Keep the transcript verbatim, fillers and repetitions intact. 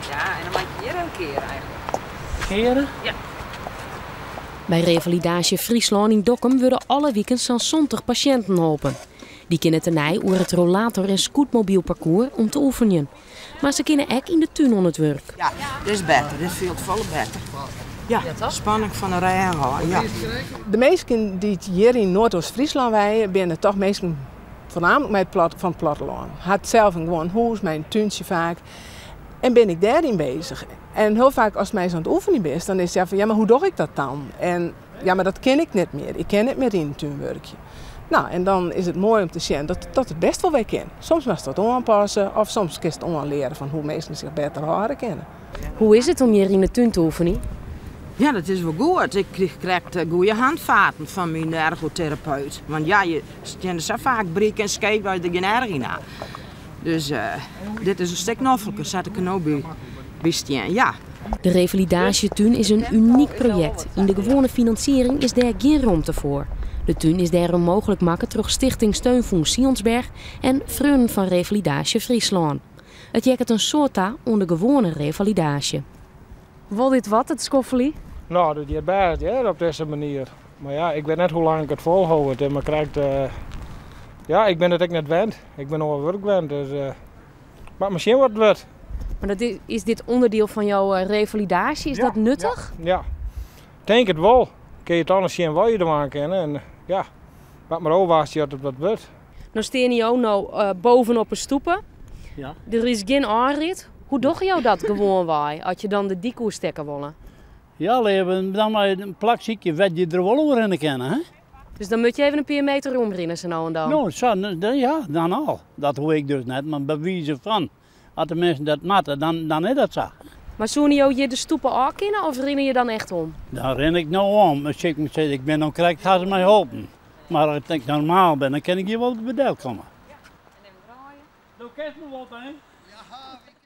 Ja, en dan maak je hier een keer eigenlijk. Keren? Ja. Bij Revalidage Friesland in Dokkum worden alle weekends zo'n zestig patiënten geholpen. Die kunnen tenij over het rollator- en scootmobielparcours om te oefenen. Maar ze kunnen ook in de tuin aan het werk. Ja, dit is beter. Dit voelt veel beter. Ja, spanning van een rij houden. Ja. De mensen die hier in Noordoost-Friesland wijden, zijn toch mensen voornamelijk met plat, van het platteland. Had zelf een gewoon huis, mijn tuintje vaak. En ben ik daarin bezig. En heel vaak als mij zo'n oefening is, dan is het ja van ja, maar hoe doe ik dat dan? En ja, maar dat ken ik niet meer. Ik ken het meer in het tuinwerkje. Nou, en dan is het mooi om te zien dat, dat het best wel weer kan. Soms moet je dat aanpassen of soms kun je het aanleren van hoe mensen zich beter houden kennen. Hoe is het om hier in de tuin te oefenen? Ja, dat is wel goed. Ik krijg goede handvaten van mijn ergotherapeut. Want ja, je stond zo vaak breken en scheep uit de generina. Dus uh, dit is een stuk noffelijker, zet ik er nou bij, bij staan. Ja. De Revalidagetuin is een uniek project. In de gewone financiering is daar geen ruimte voor. De tuin is daarom mogelijk maken door Stichting Steun voor Sionsberg en Vrienden van Revalidage Friesland. Het jekt een soort onder de gewone revalidage. Wil dit wat, het skoffelie? Nou, dat je best, ja, op deze manier. Maar ja, ik weet net hoe lang ik het volhoud. En maar krijgt, uh, ja, ik ben het ook net gewend. Ik ben nog wel werk gewend, dus uh, maar misschien wordt het wat. Maar dat is, is dit onderdeel van jouw uh, revalidage? Is ja, dat nuttig? Ja, ja. Ik denk het wel. Kun je het anders zien wat je eraan kennen. En ja, wat maar overwaast je dat het wat wordt. Nou steen je ook nou uh, bovenop een stoepen. Ja. Er is geen aanrit. Hoe doe je dat gewoon waai, als je dan de diekoe stekken willen? Ja, leven, dan maar een plakziekje vet je er wel over in kennen, hè? Dus dan moet je even een paar meter omrennen zo nou en dan? Nou, zo, ja, dan al. Dat hoor ik dus net, maar bij wijze van. Als de mensen dat matten, dan, dan is dat zo. Maar zoen je je de stoepen aan kennen of ren je dan echt om? Dan ren ik nou om. Als ik moet zeggen, ik ben dan krijg, gaan ze mij helpen. Maar als ik normaal ben, dan kan ik hier wel op de bedel komen. Ja. En dan draaien. Nou, kijk me wat, hè? Ja,